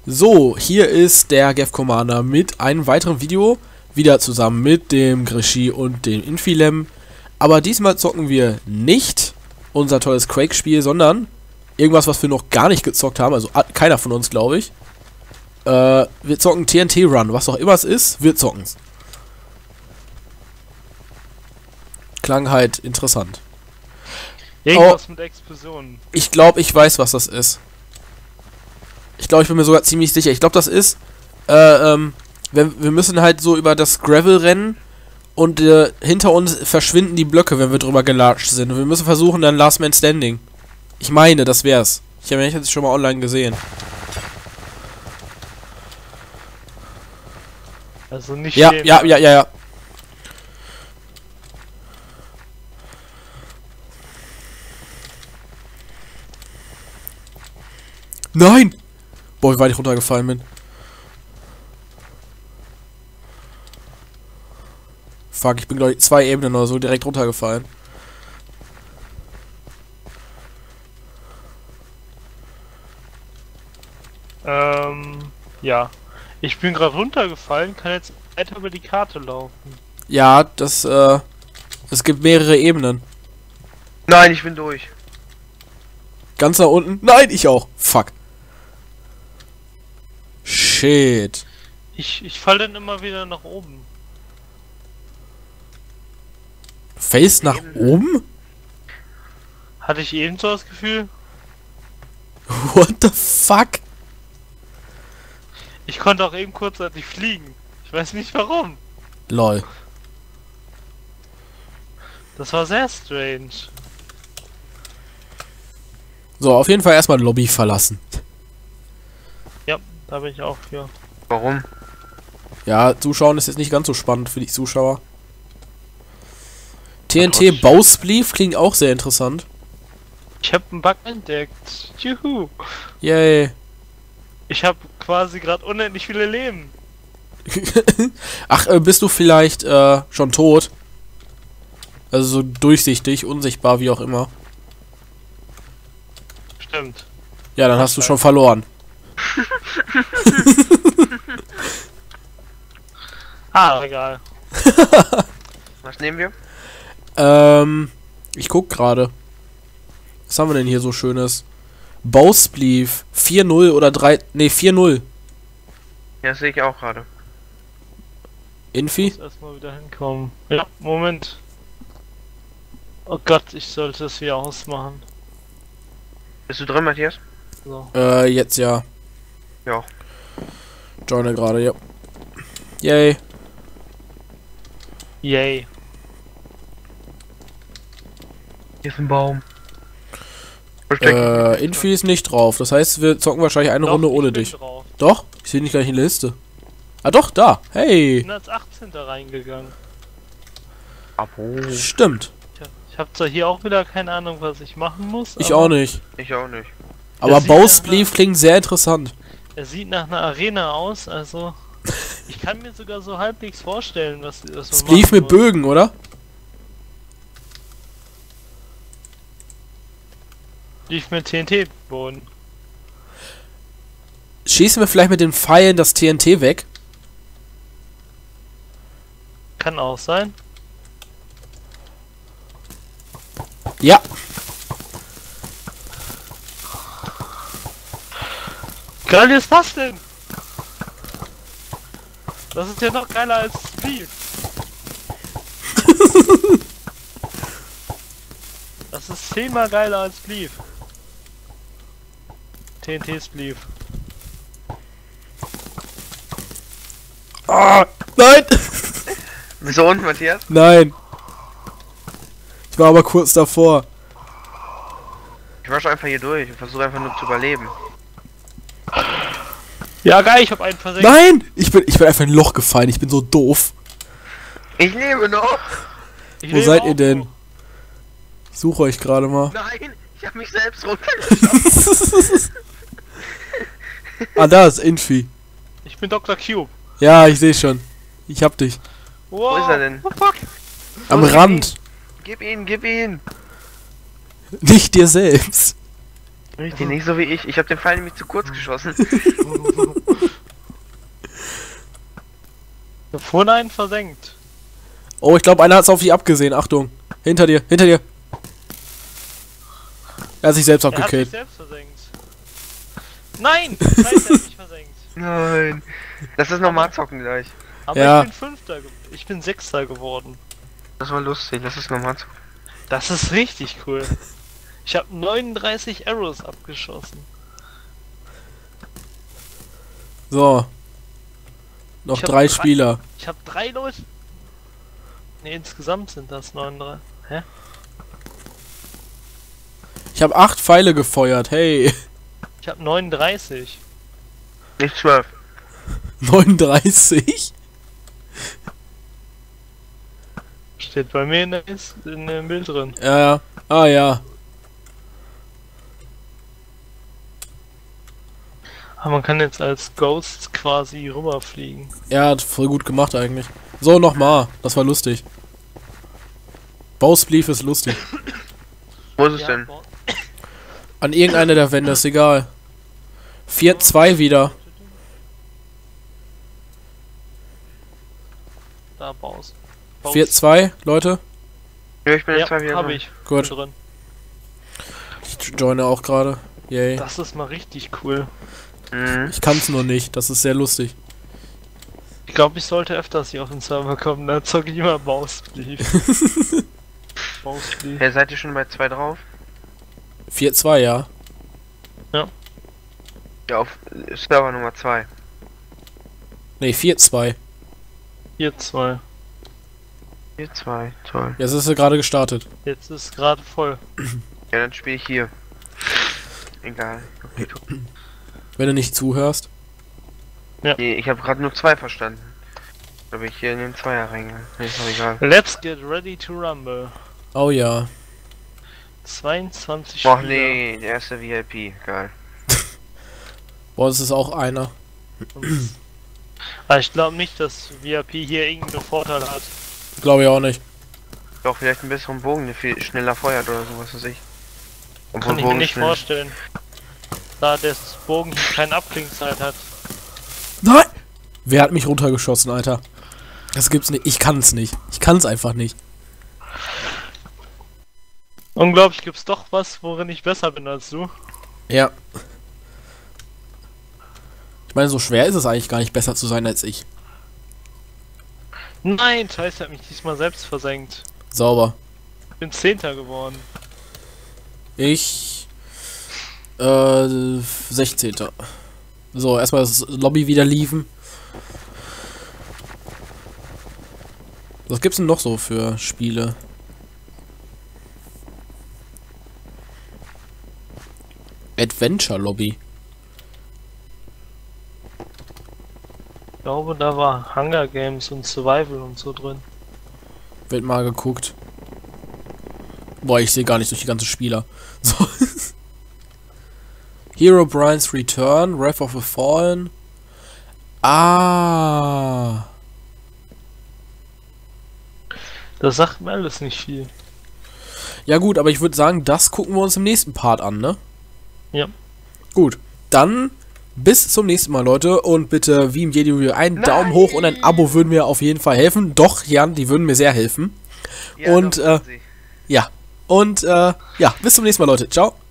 So, hier ist der Gef Commander mit einem weiteren Video, wieder zusammen mit dem Grischi und dem Infilem. Aber diesmal zocken wir nicht unser tolles Quake-Spiel, sondern irgendwas, was wir noch gar nicht gezockt haben, also keiner von uns, glaube ich. Wir zocken TNT Run, was auch immer es ist, wir zocken's. Klang halt interessant. Irgendwas mit Explosionen. Ich glaube, ich weiß, was das ist. Ich glaube, ich bin mir sogar ziemlich sicher. Ich glaube, das ist, wir müssen halt so über das Gravel rennen und hinter uns verschwinden die Blöcke, wenn wir drüber gelatscht sind. Und wir müssen versuchen, dann Last Man Standing. Ich meine, das wär's. Ich habe jetzt schon mal online gesehen. Also nicht Ja, stehen. ja. Nein! Boah, wie weit ich runtergefallen bin. Fuck, ich bin glaube ich 2 Ebenen oder so direkt runtergefallen. Ja. Ich bin gerade runtergefallen, kann jetzt weiter über die Karte laufen. Ja, es gibt mehrere Ebenen. Nein, ich bin durch. Ganz nach unten? Nein, ich auch. Fuck. Shit. Ich fall dann immer wieder nach oben. Face nach oben? Hatte ich eben so das Gefühl? What the fuck? Ich konnte auch eben kurzzeitig fliegen. Ich weiß nicht warum. Lol. Das war sehr strange. So, auf jeden Fall erstmal Lobby verlassen. Ja, da bin ich auch für. Warum? Ja, Zuschauen ist jetzt nicht ganz so spannend für die Zuschauer. TNT Bausplief klingt auch sehr interessant. Ich habe einen Bug entdeckt. Juhu. Yay. Ich habe quasi gerade unendlich viele Leben. Ach, bist du vielleicht schon tot? Also so durchsichtig, unsichtbar, wie auch immer. Stimmt. Ja, dann hast du schon verloren. Egal. Was nehmen wir? Ich guck gerade. Was haben wir denn hier so Schönes? Bausplief 4-0 oder 3. Ne, 4-0. Ja, das sehe ich auch gerade. Infi? Ich muss erstmal wieder hinkommen. Ja, Moment. Oh Gott, ich sollte es wieder ausmachen. Bist du drin, Matthias? So. Jetzt ja. Ja. Joine gerade, ja. Yay. Yay. Hier ist ein Baum. Infi ist nicht drauf. Das heißt, wir zocken wahrscheinlich eine Doch, Runde ich ohne bin dich. drauf. Doch? Ich sehe nicht gleich in der Liste. Ah doch, da. Hey. Ich bin als 18. reingegangen. Abo. Stimmt. Ich habe zwar hier auch wieder keine Ahnung, was ich machen muss. Ich aber auch nicht. Ich auch nicht. Aber sieht Bausplief klingt sehr interessant. Er sieht nach einer Arena aus, also ich kann mir sogar so halbwegs vorstellen, was man Spleef machen mit muss. Bögen, oder? Lief mit TNT-Boden. Schießen wir vielleicht mit den Pfeilen das TNT weg? Kann auch sein. Ja. Wie geil ist das denn? Das ist ja noch geiler als Spleef. Das ist 10-mal geiler als Spleef. TNT Spleef. Ah, nein! Wieso und, Matthias? Nein. Ich war aber kurz davor. Ich rush einfach hier durch und versuche einfach nur zu überleben. Ja geil, ich hab einen versenkt. Nein! Ich bin einfach in ein Loch gefallen. Ich bin so doof. Ich lebe noch! Ich Wo lebe seid auch ihr denn? noch. Ich suche euch gerade mal. Nein! Ich habe mich selbst runtergeschossen! Ah, da ist Infi. Ich bin Dr. Cube. Ja, ich sehe schon. Ich hab dich. Wow. Wo ist er denn? Oh fuck. Am Wo ist Rand. Gib ihn, gib ihn! Nicht dir selbst. Richtig, nicht so wie ich. Ich habe den Pfeil nämlich zu kurz geschossen. Ich hab vorhin einen versenkt. Oh, ich glaube, einer hat's auf dich abgesehen. Achtung. Hinter dir, hinter dir. Er hat sich selbst Er hat sich abgekillt. selbst versenkt. Nein! Scheiße, er hat mich versenkt. Nein. Das ist normal zocken gleich. Aber Ja. ich bin Sechster geworden. Das war lustig, das ist normal zocken. Das ist richtig cool. Ich habe 39 Arrows abgeschossen. So. Noch Ich hab 3 drei- Spieler. Ich habe 3 Leute. Ne, insgesamt sind das 39. Hä? Ich habe 8 Pfeile gefeuert. Hey. Ich habe 39. Nicht 12. 39? Steht bei mir in dem Bild drin. Ja, ja. Ah, ja. Aber man kann jetzt als Ghost quasi rüberfliegen. Ja, hat voll gut gemacht eigentlich. So, nochmal. Das war lustig. Bowspleef ist lustig. Wo ist es denn? An irgendeiner der Wände, ist egal. 4-2 wieder. Da baust. 4-2, Leute. Ja, ich bin jetzt Ja, zwar wieder hab drin. ich. Gut. Bin drin. Ich joine auch gerade. Yay. Das ist mal richtig cool. Mhm. Ich kann's nur nicht. Das ist sehr lustig. Ich glaube, ich sollte öfters hier auf den Server kommen. Da zocke ich immer Bowspleef. Bowspleef. Hey, seid ihr schon bei 2 drauf? 4-2, ja. Ja, auf Server Nummer 2. Ne, 4-2. Hier 2. 4, 2, toll. Jetzt ist er gerade gestartet. Jetzt ist gerade voll. Ja, dann spiele ich hier. Egal. Okay, Wenn du nicht zuhörst. nee, ich habe gerade nur 2 verstanden. Da bin ich hier in den Zweier reingegangen. Nee, ist doch egal. Let's get ready to rumble. Oh ja. 22 Och Spieler. nee, der erste VIP. Geil. Boah, das ist auch einer. Aber ich glaube nicht, dass VIP hier irgendeinen Vorteil hat. Glaube ich auch nicht. Doch, vielleicht einen besseren Bogen, der viel schneller feuert oder sowas, weiß ich. Obwohl Kann ich mir Bogen nicht schnell- vorstellen. Da der Bogen hier keine Abklingzeit hat. Nein! Wer hat mich runtergeschossen, Alter? Das gibt's nicht. Ich kann's nicht. Ich kann's einfach nicht. Unglaublich, gibt's doch was, worin ich besser bin als du? Ja. Ich meine, so schwer ist es eigentlich gar nicht, besser zu sein als ich. Nein, Scheiße, hat mich diesmal selbst versenkt. Sauber. Bin 10. geworden. Ich 16. So, erstmal das Lobby wieder liefen. Was gibt's denn noch so für Spiele? Adventure Lobby. Ich glaube, da war Hunger Games und Survival und so drin. Wird mal geguckt. Boah, ich sehe gar nicht durch die ganzen Spieler. So. Hero Brian's Return, Wrath of the Fallen. Ah. Das sagt mir alles nicht viel. Ja gut, aber ich würde sagen, das gucken wir uns im nächsten Part an, ne? Ja. Gut, dann bis zum nächsten Mal, Leute. Und bitte, wie im Jedi-Video, einen Daumen hoch und ein Abo würden mir auf jeden Fall helfen. Doch, Jan, die würden mir sehr helfen. Ja, Und, doch, machen sie. Ja. Und, ja, bis zum nächsten Mal, Leute. Ciao.